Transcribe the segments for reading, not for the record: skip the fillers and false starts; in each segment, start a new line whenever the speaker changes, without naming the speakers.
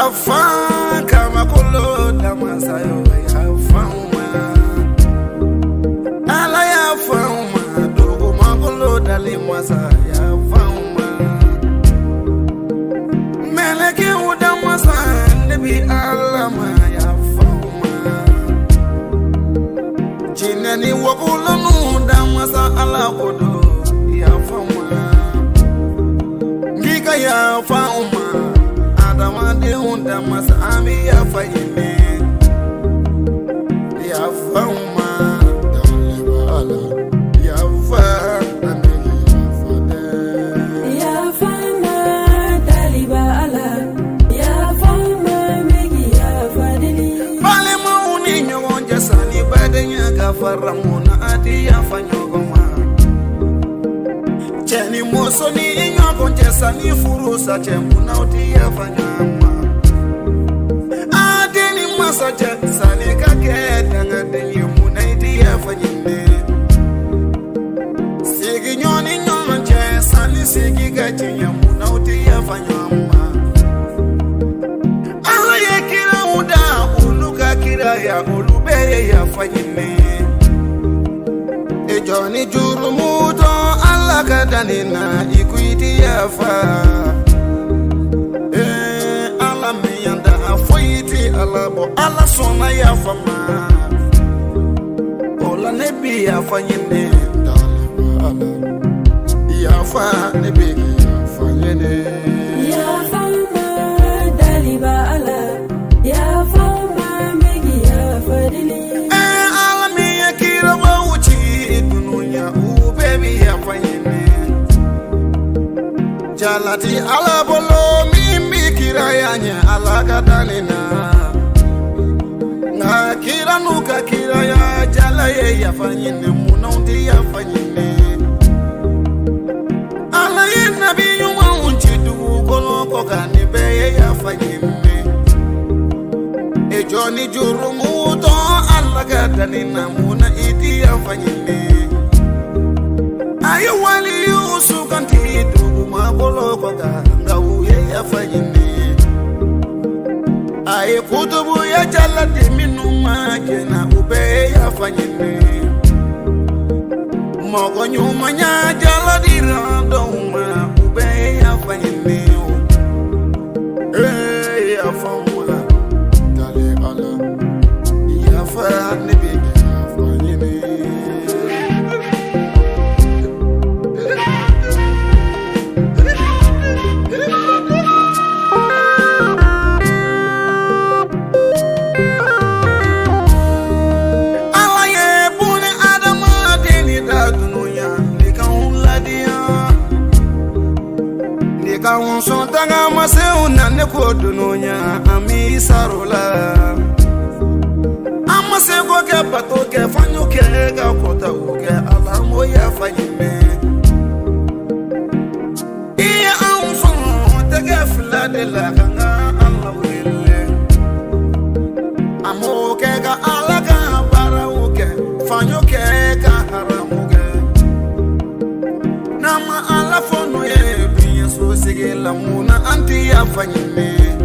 YAFFA kama kolo damasayo YAFFA ala YAFFA dogo makolo dali masa YAFFA meleke udamasa nebi alama YAFFA jinani wakula nu damasa ala kodo YAFFA ngika YAFFA Adamade unda masa ami YAFFA yime YAFFA dalibala YAFFA amegi
YAFFA dalibala YAFFA megi YAFFA dili
bale mauni nyonja sani badenya gafara mona ati YAFFA nyogoma cheni mosoni nyogonje sani furusa chemuna uti YAFFA nyama adeni masaje sani kaketa ngadeni muna iti YAFFA nyine sigi nyoni nyonje sani sigi gachi nyamuna uti YAFFA nyama ala yekira uda uluka kira ya ulubeye YAFFA nyine Johnny Jurumuto alla kadanina ikuiti YAFFA alla meyanda afoiti alla bo alla sona YAFFA ma ola nebi YAFFA nyine dalibala YAFFA nebi YAFFA nyine
YAFFA dalibala YAFFA megi YAFFA dili
alla meyakira wauchi YAFFA yime jalati ala bolo mimi kirayanya ala kadanina nga kira nuka kiraya jala ye YAFFA yime munaundi YAFFA yime ala ye nabi yuma unchidu kono kokani beye YAFFA yime Johnny Jurumuto ala kadanina muna iti YAFFA yime Ayo wali yusu kantidu mabolo koga ngauye YAFFA yime Aye kutubu ya jala diminu majena ube YAFFA yime Mogo nyuma nya jala dirando uma ube YAFFA yime YAFFA mula dale ala YAFFA nebi YAFFA yime Kawun son tanga mase unane ko dunonya ami sarula amase ko ke pato ke fanyo ke ga kota ke ala mo YAFFA yime iya an son tege fla de la kanga Allah wille amo ke ga ala ka para o ke fanyo ke ka haramu ke nama ala fono ye so sigela muna anti YAFFA yime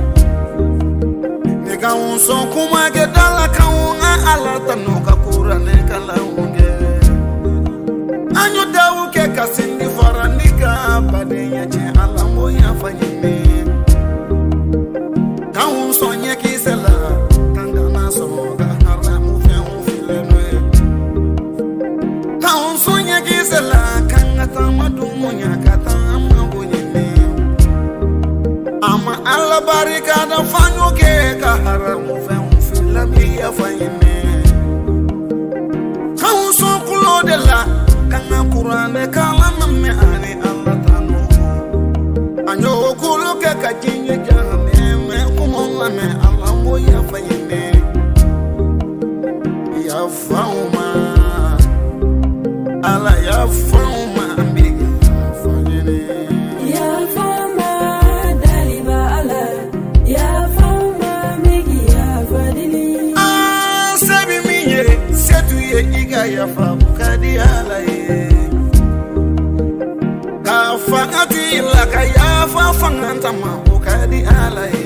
nega unso kuma ke dala kaunga ala tanuka kura ne kala unge anyo dawu ke kasindi faranika badenya che ala mo YAFFA yime kaunso nye kisela kanga na so ga haramu fe unfile noe kaunso nye kisela kanga tamadu munya kata Ama alla barikada fanyo ke ka haramu fe unfila mi YAFFA yime Kauso kulo de la kanga kurane kala namme ani alla tanu Anyo kulo ke kajinye jahame me kumonga me alla mo YAFFA yime YAFFA uma alla YAFFA uma ambigi YAFFA yime
YAFFA YAFFA megi YAFFA dili
Sabi minye setu ye iga YAFFA bukadi ala ye Ka fangati la ka YAFFA fanganta ma bukadi ala ye